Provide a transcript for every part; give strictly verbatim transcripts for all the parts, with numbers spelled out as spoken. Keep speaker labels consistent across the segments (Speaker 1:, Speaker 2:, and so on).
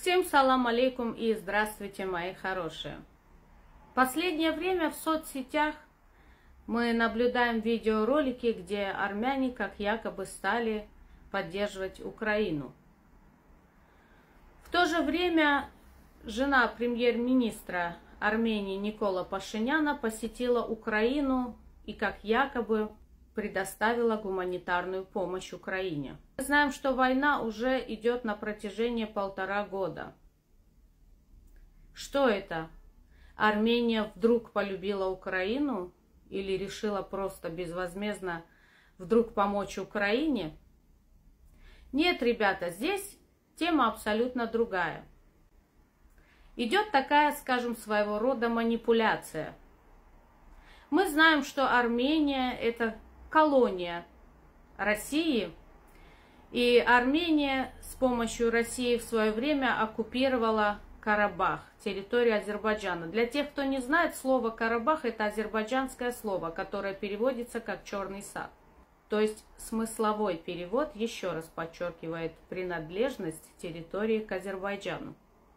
Speaker 1: Всем салам алейкум и здравствуйте, мои хорошие. В последнее время в соцсетях мы наблюдаем видеоролики, где армяне как якобы стали поддерживать Украину. В то же время жена премьер-министра Армении Никола Пашиняна посетила Украину и как якобы предоставила гуманитарную помощь Украине. Мы знаем, что война уже идет на протяжении полтора года. Что это? Армения вдруг полюбила Украину или решила просто безвозмездно вдруг помочь Украине? Нет, ребята, здесь тема абсолютно другая. Идет такая, скажем, своего рода манипуляция. Мы знаем, что Армения – это колония России, и Армения с помощью России в свое время оккупировала Карабах, территорию Азербайджана. Для тех, кто не знает, слово Карабах – это азербайджанское слово, которое переводится как «черный сад». То есть смысловой перевод, еще раз подчеркивает принадлежность территории к Азербайджану.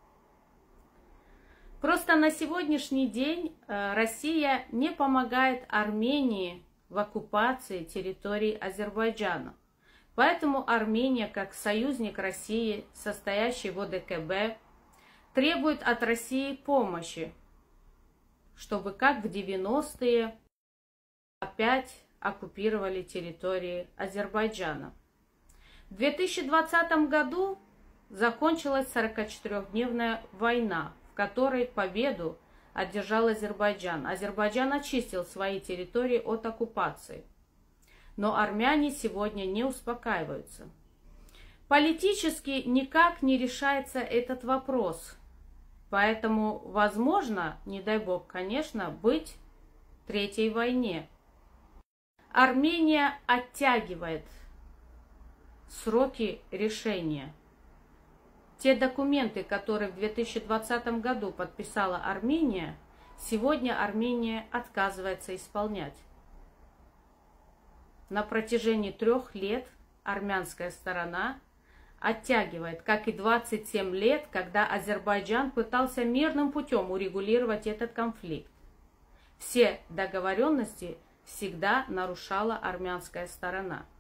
Speaker 1: Просто на сегодняшний день Россия не помогает Армении в оккупации территории Азербайджана. Поэтому Армения, как союзник России, состоящий в ОДКБ, требует от России помощи, чтобы как в девяностые опять оккупировали территории Азербайджана. В две тысячи двадцатом году закончилась сорокачетырёхдневная война, в которой победу одержал Азербайджан. Азербайджан очистил свои территории от оккупации. Но армяне сегодня не успокаиваются. Политически никак не решается этот вопрос. Поэтому возможно, не дай бог, конечно, быть третьей войне. Армения оттягивает сроки решения. Те документы, которые в две тысячи двадцатом году подписала Армения, сегодня Армения отказывается исполнять. На протяжении трех лет армянская сторона оттягивает, как и двадцать семь лет, когда Азербайджан пытался мирным путем урегулировать этот конфликт. Все договоренности всегда нарушала армянская сторона.